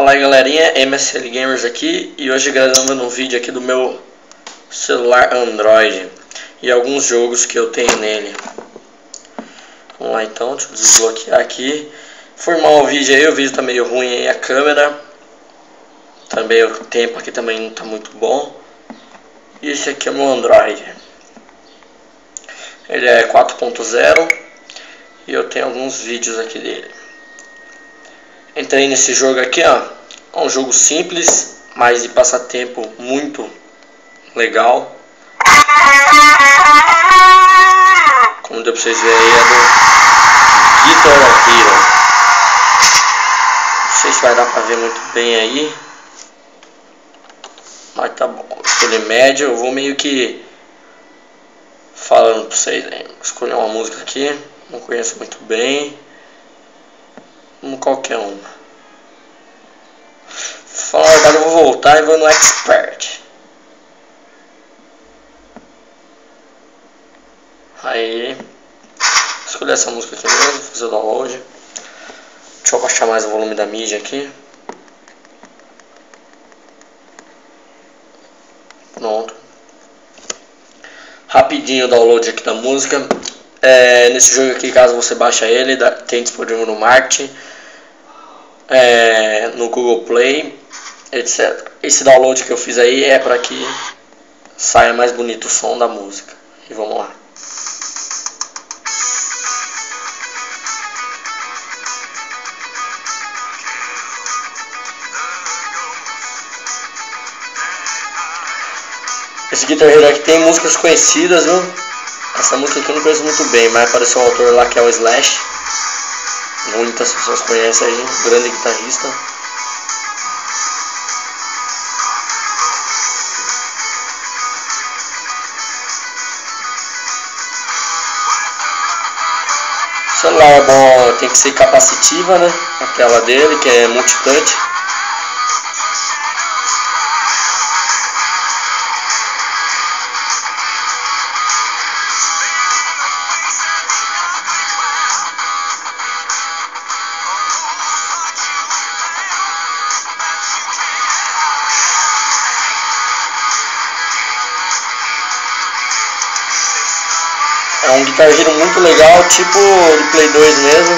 Fala aí galerinha, MSL Gamers aqui e hoje gravando um vídeo aqui do meu celular Android e alguns jogos que eu tenho nele. Vamos lá então, deixa eu desbloquear aqui. Formar o vídeo aí, o vídeo tá meio ruim aí, a câmera. Também o tempo aqui também não tá muito bom. E esse aqui é o meu Android. Ele é 4.0 e eu tenho alguns vídeos aqui dele. Entrei nesse jogo aqui, ó. É um jogo simples, mas de passatempo muito legal. Como deu pra vocês verem aí, é do Guitar Hero. Não sei se vai dar pra ver muito bem aí, mas tá bom. Escolhi médio, eu vou meio que falando pra vocês aí. Vou escolher uma música aqui, não conheço muito bem. Qualquer uma. Falar a verdade, eu vou voltar e vou no Expert. Aí, escolher essa música aqui mesmo, fazer o download. Deixa eu baixar mais o volume da mídia aqui. Pronto. Rapidinho o download aqui da música. Nesse jogo aqui, caso você baixe ele, tem disponível no Market, no Google Play, etc. Esse download que eu fiz aí é para que saia mais bonito o som da música. E vamos lá. Esse Guitar Hero aqui tem músicas conhecidas, viu? Essa música aqui eu não conheço muito bem, mas apareceu um autor lá que é o Slash. Muitas pessoas conhecem aí, um grande guitarrista. O celular é bom, tem que ser capacitiva, né? A tela dele, que é multitouch. É um Guitar Hero muito legal, tipo de Play 2 mesmo.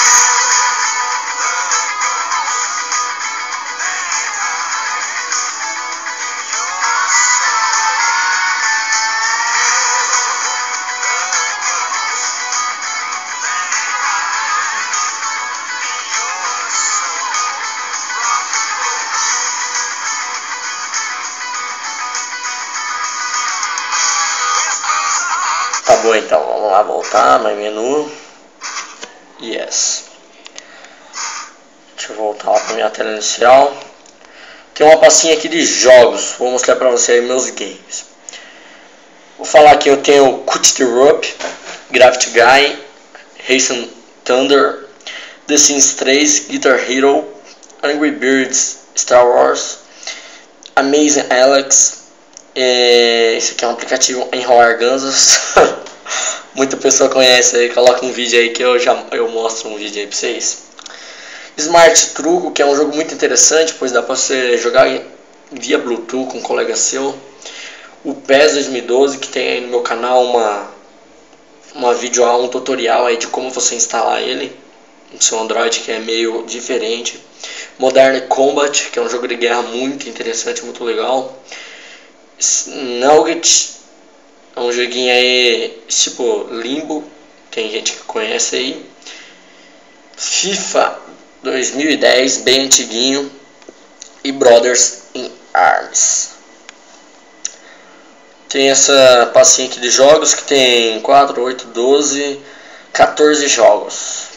Tá bom, então vamos lá voltar no menu. Yes. Deixa eu voltar lá para minha tela inicial. Tem uma pastinha aqui de jogos. Vou mostrar para você aí meus games. Vou falar que eu tenho Cut the Rope, Gravity Guy, Racing Thunder, The Sims 3, Guitar Hero, Angry Birds, Star Wars, Amazing Alex. Esse aqui é um aplicativo Enrolar Gansos. Muita pessoa conhece aí, coloca um vídeo aí que eu mostro um vídeo aí pra vocês. Smart Truco, que é um jogo muito interessante, pois dá pra você jogar via Bluetooth com um colega seu. O PES 2012, que tem aí no meu canal um tutorial aí de como você instalar ele no seu Android, que é meio diferente. Modern Combat, que é um jogo de guerra muito interessante, muito legal. Nugget é um joguinho aí tipo Limbo, tem gente que conhece aí. FIFA 2010, bem antiguinho. E Brothers in Arms. Tem essa pastinha aqui de jogos que tem 4, 8, 12, 14 jogos.